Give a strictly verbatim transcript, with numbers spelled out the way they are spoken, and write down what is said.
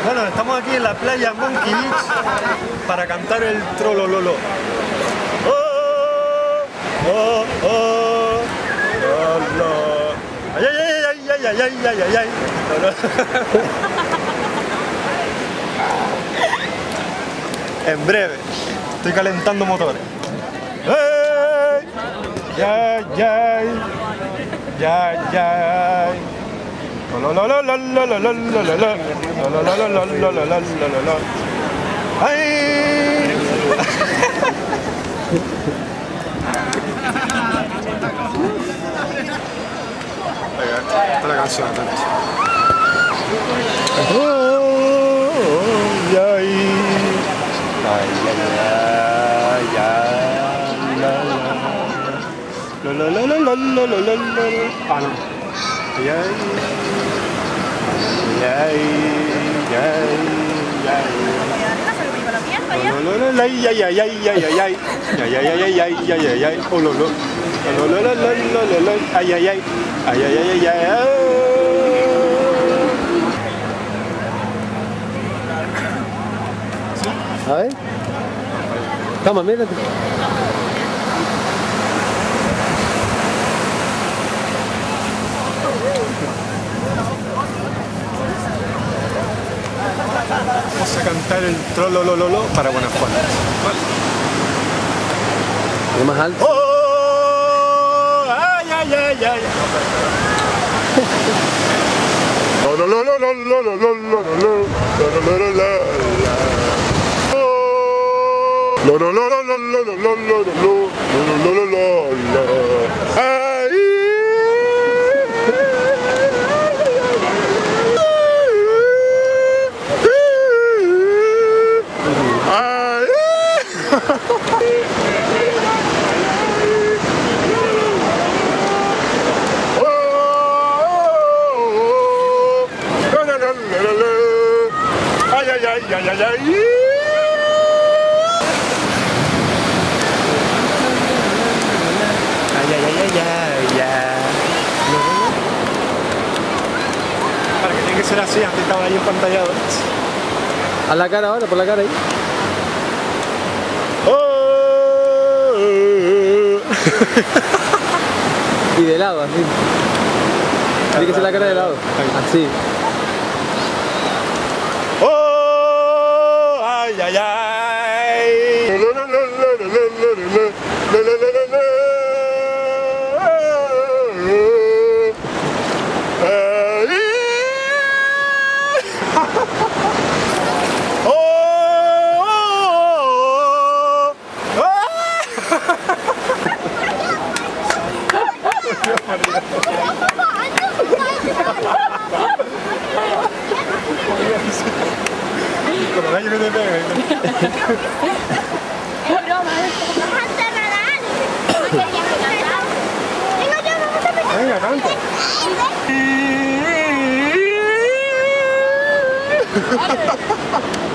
Bueno, estamos aquí en la playa Monkey Beach para cantar el Trolololo. ¡Oh! ¡Oh! ¡Oh! ¡Oh! ¡Ay, ay, ay, ay, ay, ay, ay, ay, ay! En breve, estoy calentando motores. ¡Ay! ¡Ay, ay! ¡Ay, ay! ¡Lo, lo, lo, lo, lo, lo, lo, lo, lo, lo, lo, lo, lo, lo, lo, lo! ¡Ay! Esta es la canción, entonces. ¡Oh! ¡Ay! ¡Ay, ay, ay! ¡La, la! ¡Lo, lo, lo, lo, lo, lo, lo, lo! ¡Ah, no! ¡Ay, ay! ¡Ay, ay, ay! ¡Ay, ay, ay, ay, ay, ay! ¡Ay, ay, ay, ay, ay, ay, ay! ¡Oh, lo, lo! ¡Lo, lo, lo, lo, lo, lo! ¡Ay, ay, ay! ¡Ay, ay, ay, ay, ay! A ver. Toma, mírate. Vamos a cantar el Trolololo para buenas fuentes. ¿Vale? ¿Qué más alto? ¡Oh! ¡Ay, ay, ay, ay! ¡Lo, lo, lo, lo, lo, lo, lo, lo, lo, lo, lo, lo! ¡Lo, lo, lo, lo, lo, lo, lo, lo, lo, lo, lo, lo, lo! ¡Ay! ¡Ay, ay, ay, ay, ay, ay! Ay, ay, ay, ay, ay, ay. Para que tiene que ser así, antes estaba ahí empantallado. Haz la cara ahora, por la cara ahí. Oh. Y de lado, así. Tiene que ser la cara de lado. Así. Oh, ay, ay, ay. Lo, lo, lo, lo, lo, lo, lo, lo, lo, lo, lo, lo. Con los gallos que te pegan. Es broma, vamos a enterrar a alguien. Venga, ya, vamos a pegar. Venga, canta.